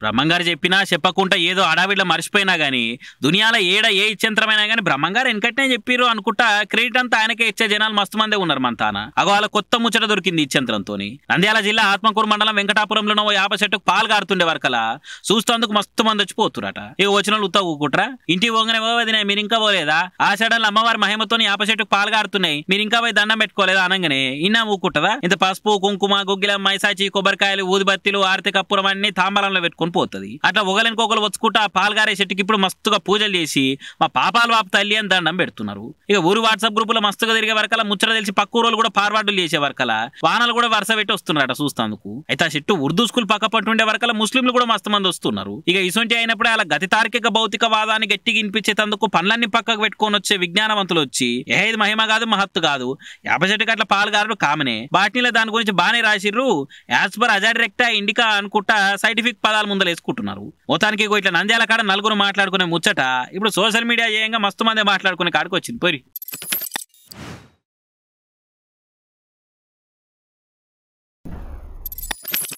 బ్రహ్మంగారు చెప్పినా చెప్పకుండా ఏదో అడావిడ్లో మర్చిపోయినా గానీ దునియాలో ఏడ ఏ ఇచ్చంతరమైనా గానీ బ్రహ్మంగారు వెనకట్నే చెప్పిర్రు అనుకుంటా క్రెడిట్ అంతా ఆయనకే ఇచ్చే జనాలు మస్తు మందే ఉన్నారు మన తాన. అగో వాళ్ళ కొత్త ముచ్చట దొరికింది ఇచ్చంతరంతో. నంద్యాల జిల్లా ఆత్మకూరు మండలం వెంకటాపురంలో యాప చెట్టుకు పాలు గారుతుండే వరకలా చూస్తేందుకు మస్తు మంది వచ్చి పోతురట. ఇక వచ్చిన వాళ్ళు ఉత్తా ఊకుంటారా? ఇంటికి పోగానే పోవదినే మీరు ఇంకా పోలేదా, ఆ చెడలు అమ్మవారి మహిమతో యాప చెట్టుకు పాలు గారుతున్నాయి మీరు ఇంకా పోయి దండం పెట్టుకోలేదా అనగానే ఇన్నా ఊకుంటదా? ఇంత పసుపు కుంకుమ గుగ్గిల మైసాచి కొబ్బరికాయలు ఊదిబత్తీలు ఆర్తి కప్పురం అన్ని తాంబరంలో పెట్టుకుని పోతుంది. అట్లా ఒకరికొకరు వచ్చుకుంటా ఆ పాల్గారే చెట్టుకి ఇప్పుడు మస్తుగా పూజలు చేసి మా పాపాలు వాపు తల్లి అని దండం పెడుతున్నారు. ఇక ఊరు వాట్సాప్ గ్రూపులో మస్తుగా తిరిగే వరకలా ముచ్చట తెలిసి పక్క ఊరోళ్ళు కూడా ఫార్వర్డులు చేసే వరకలా వానలు కూడా వరుస పెట్టి వస్తున్నారట చూస్తాందుకు. అయితే ఆ చెట్టు ఉర్దూ స్కూల్ పక్క పట్టుండే వరకలా ముస్లింలు కూడా మస్తు మంది వస్తున్నారు. ఇక ఇసొంటి అయినప్పుడే అలా గతి తార్కిక భౌతికవాదాన్ని గట్టిగా వినిపించేందుకు పనులన్నీ పక్కకు పెట్టుకొని వచ్చే విజ్ఞానవంతులు వచ్చి ఏది మహిమ కాదు మహత్తు కాదు యాప చెట్టుకి అట్లా పాల్గారు కామనే బాటినీలో దాని గురించి బాగానే రాసిర్రు. యాజ్ పర్ అజాడిరెక్టా ఇండికా అనుకుంటా సైంటిఫిక్ పదాలు ముందలు వేసుకుంటున్నారు. మొత్తానికి ఇట్లా నంద్యాల కాడ నలుగురు మాట్లాడుకునే ముచ్చట ఇప్పుడు సోషల్ మీడియా ఏయంగా మస్తు మంది మాట్లాడుకునే కాడికి వచ్చింది పోయి.